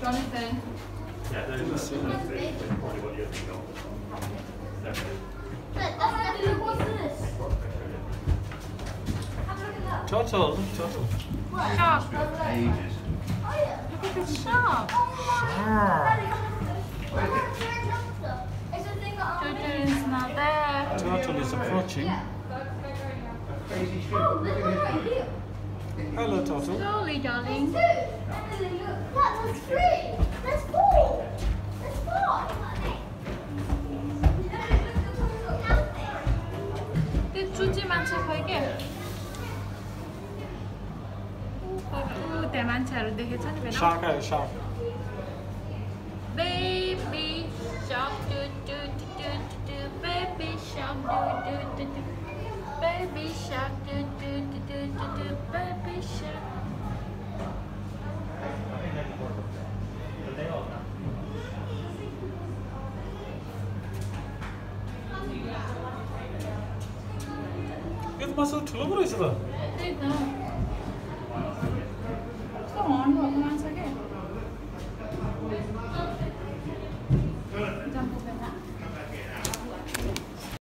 anything. Yeah, that is probably what you think of. What's this? Turtle, turtle. Shark. Ages. Look at this shark. Turtle is not there. Turtle is approaching. Hello, turtle. Slowly, darling. That's 3. That's 4. That's 5. Ty 주지 많지 거기. 대 많지를 되게 찾으면. Shark, shark. Baby shark, do do do do do. Baby shark, do do do do. Baby shark, do do do do do do. Baby shark. It must have two. Come on, what can I say again?